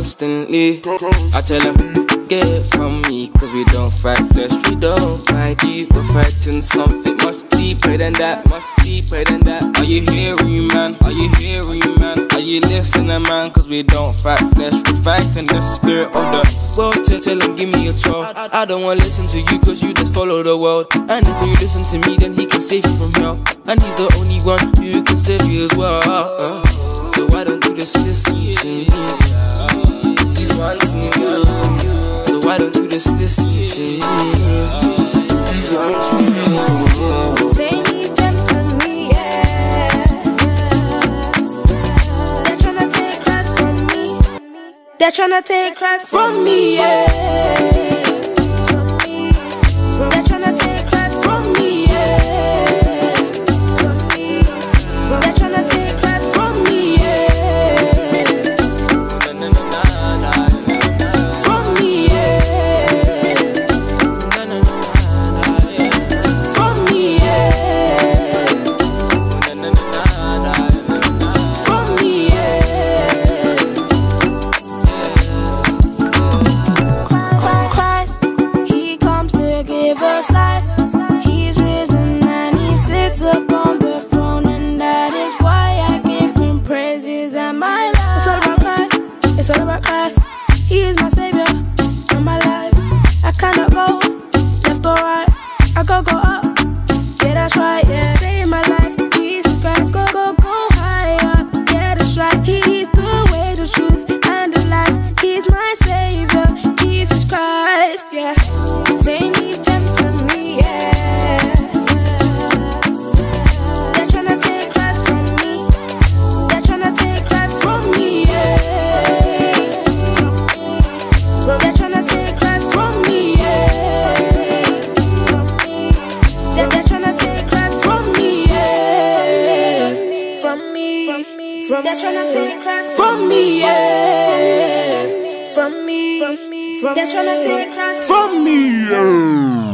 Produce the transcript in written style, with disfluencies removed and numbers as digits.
constantly. I tell them, get it from me, cause we don't fight flesh, we don't fight you. We're fighting something much deeper than that, much deeper than that. Are you hearing me, man? Are you hearing me, man? Are you listening, man? Cause we don't fight flesh, we're fighting the spirit of the world. Tell him, give me a 12. I don't wanna listen to you, cause you just follow the world. And if you listen to me, then he can save you from hell. And he's the only one who can save you as well. So why don't you just listen to me? He's one from you. So why don't you just listen to me? He's one from you. Saying he's tempting me, yeah. They're tryna take credit from me. They're tryna take credit from me, yeah. Life. He's risen and he sits upon the throne, and that is why I give him praises and my life. It's all about Christ, it's all about Christ. He is my savior and my life. I cannot go left or right, I go up, yeah that's right, yeah. Save my life, Jesus Christ, go high up, yeah that's right. He's the way, the truth, and the life. He's my savior, Jesus Christ, yeah. Saying he's tempting me, yeah. They're tryna take credit from me. They're tryna take credit from me, yeah. They're tryna take credit from me, yeah. They're tryna take credit from me, yeah. From me. They're tryna take credit from me, yeah. From me. They're tryna take credit from me, yeah.